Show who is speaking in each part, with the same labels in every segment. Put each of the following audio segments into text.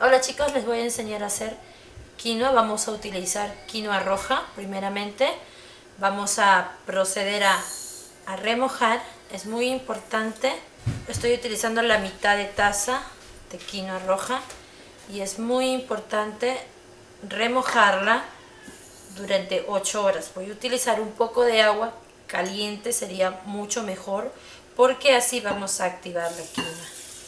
Speaker 1: Hola chicos, les voy a enseñar a hacer quinoa. Vamos a utilizar quinoa roja primeramente. Vamos a proceder a remojar. Es muy importante. Estoy utilizando la mitad de taza de quinoa roja y es muy importante remojarla durante 8 horas. Voy a utilizar un poco de agua caliente, sería mucho mejor porque así vamos a activar la quinoa.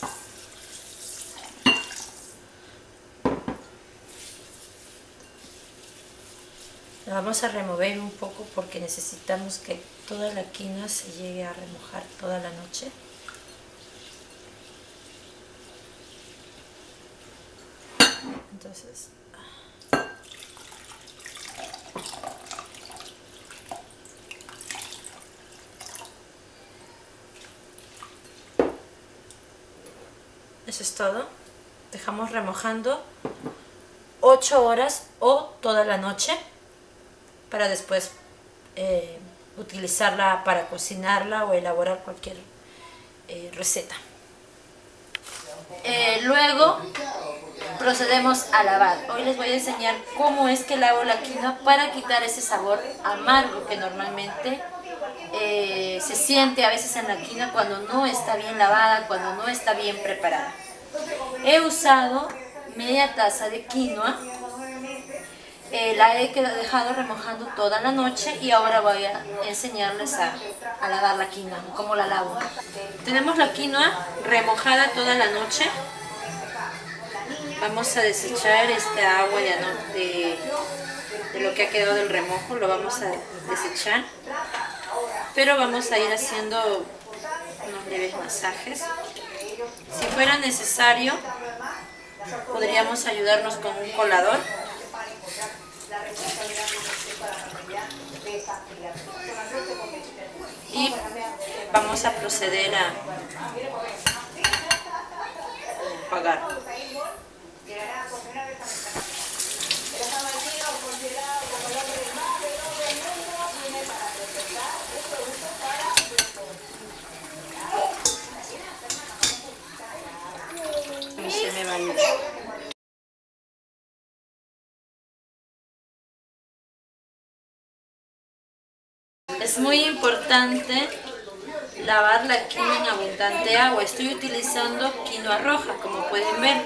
Speaker 1: La vamos a remover un poco porque necesitamos que toda la quinoa se llegue a remojar toda la noche. Entonces, eso es todo. Dejamos remojando 8 horas o toda la noche para después utilizarla para cocinarla o elaborar cualquier receta. Luego procedemos a lavar. Hoy les voy a enseñar cómo es que lavo la quinoa para quitar ese sabor amargo que normalmente se siente a veces en la quinoa cuando no está bien lavada, cuando no está bien preparada. He usado media taza de quinoa, la he dejado remojando toda la noche y ahora voy a enseñarles a lavar la quinoa, cómo la lavo. Tenemos la quinoa remojada toda la noche. Vamos a desechar esta agua de lo que ha quedado del remojo, lo vamos a desechar, pero vamos a ir haciendo unos leves masajes. Si fuera necesario, podríamos ayudarnos con un colador. Y vamos a proceder a enjuagar. Se me va a ir. Es muy importante lavar la quinoa en abundante agua. Estoy utilizando quinoa roja, como pueden ver,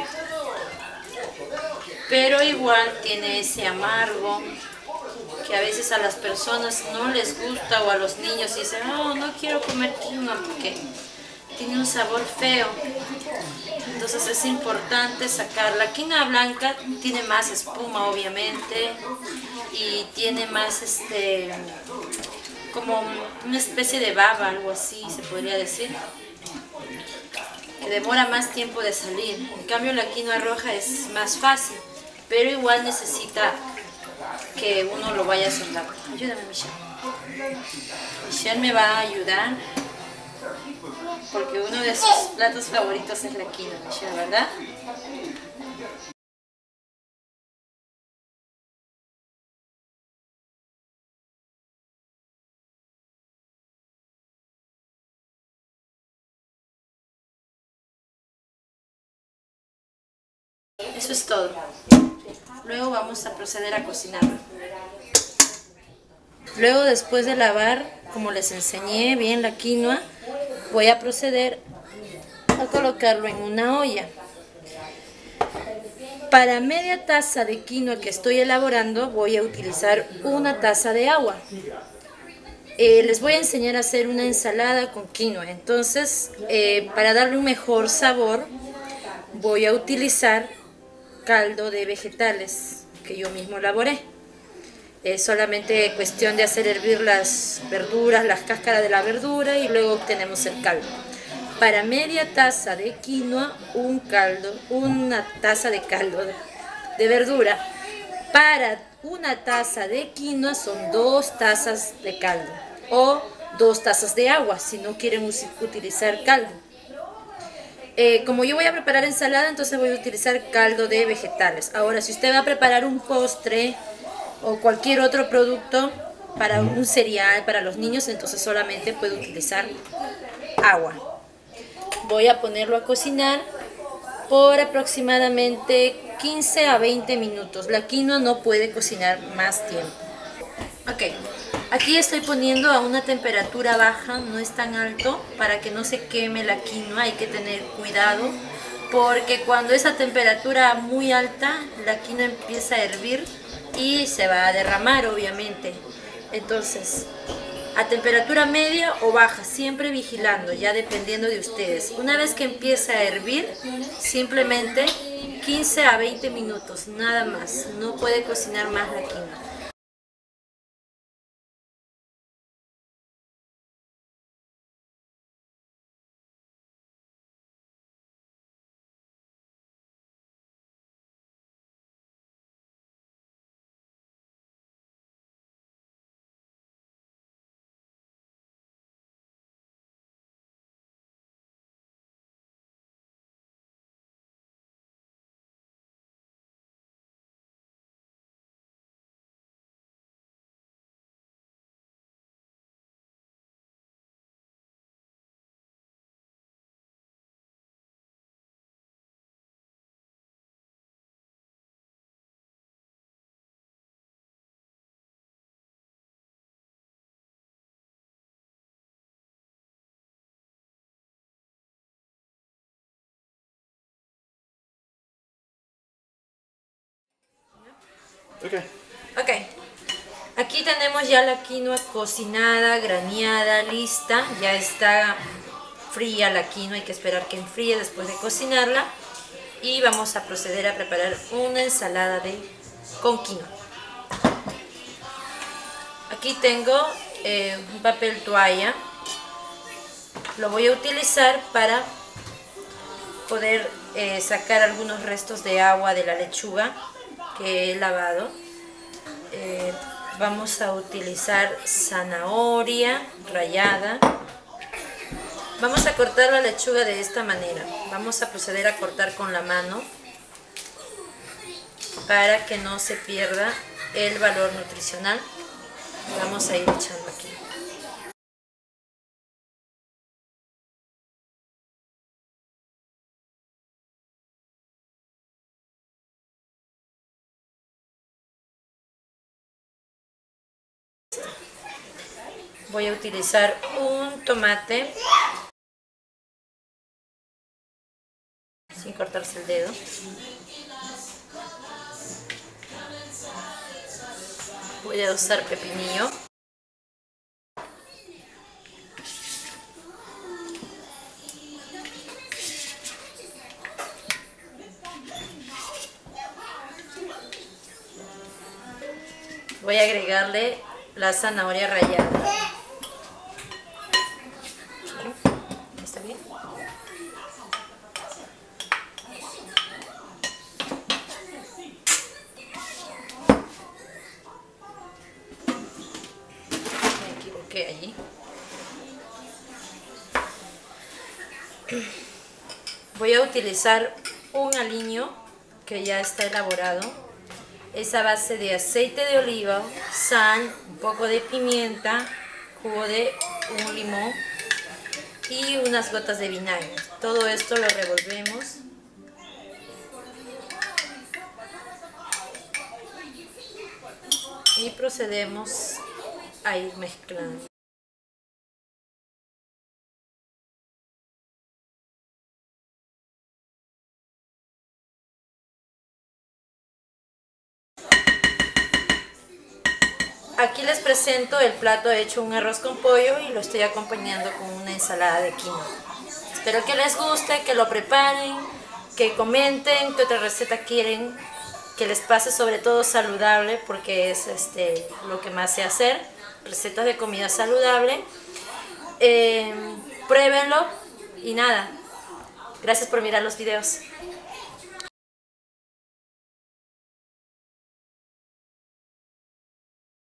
Speaker 1: pero igual tiene ese amargo que a veces a las personas no les gusta, o a los niños dicen, oh, no quiero comer quinoa porque tiene un sabor feo. Entonces es importante sacar. La quinoa blanca tiene más espuma obviamente y tiene más como una especie de baba, algo así se podría decir, que demora más tiempo de salir. En cambio la quinoa roja es más fácil, pero igual necesita que uno lo vaya soltando. Ayúdame, Michelle. Michelle me va a ayudar porque uno de sus platos favoritos es la quinoa, Michelle, ¿verdad? Eso es todo. Luego vamos a proceder a cocinarlo. Luego, después de lavar, como les enseñé bien la quinoa, voy a proceder a colocarlo en una olla. Para media taza de quinoa que estoy elaborando voy a utilizar una taza de agua. Les voy a enseñar a hacer una ensalada con quinoa. Entonces, para darle un mejor sabor, voy a utilizar caldo de vegetales que yo mismo elaboré. Es solamente cuestión de hacer hervir las verduras, las cáscaras de la verdura, y luego obtenemos el caldo. Para media taza de quinoa, una taza de caldo de verdura. Para una taza de quinoa son 2 tazas de caldo o 2 tazas de agua si no quieren utilizar caldo. Como yo voy a preparar ensalada, entonces voy a utilizar caldo de vegetales. Ahora, si usted va a preparar un postre o cualquier otro producto para un cereal para los niños, entonces solamente puede utilizar agua. Voy a ponerlo a cocinar por aproximadamente 15 a 20 minutos. La quinoa no puede cocinar más tiempo. Ok, aquí estoy poniendo a una temperatura baja, no es tan alto, para que no se queme la quinoa. Hay que tener cuidado porque cuando es a temperatura muy alta, la quinoa empieza a hervir y se va a derramar, obviamente. Entonces, a temperatura media o baja, siempre vigilando, ya dependiendo de ustedes. Una vez que empieza a hervir, simplemente 15 a 20 minutos, nada más. No puede cocinar más la quinoa. Ok, aquí tenemos ya la quinoa cocinada, graneada, lista. Ya está fría la quinoa, hay que esperar que enfríe después de cocinarla. Y vamos a proceder a preparar una ensalada con quinoa. Aquí tengo un papel toalla. Lo voy a utilizar para poder sacar algunos restos de agua de la lechuga que he lavado. Vamos a utilizar zanahoria rallada. Vamos a cortar la lechuga de esta manera. Vamos a proceder a cortar con la mano para que no se pierda el valor nutricional. Vamos a ir echando aquí. Voy a utilizar un tomate sin cortarse el dedo. Voy a usar pepinillo. Voy a agregarle la zanahoria rallada. ¿Está bien? Me equivoqué allí. Voy a utilizar un aliño que ya está elaborado. Es a base de aceite de oliva, sal, un poco de pimienta, jugo de un limón y unas gotas de vinagre. Todo esto lo revolvemos. Y procedemos a ir mezclando. Aquí les presento el plato hecho un arroz con pollo y lo estoy acompañando con una ensalada de quinoa. Espero que les guste, que lo preparen, que comenten qué otra receta quieren que les pase, sobre todo saludable, porque es lo que más sé hacer, recetas de comida saludable. Pruébenlo y nada, gracias por mirar los videos.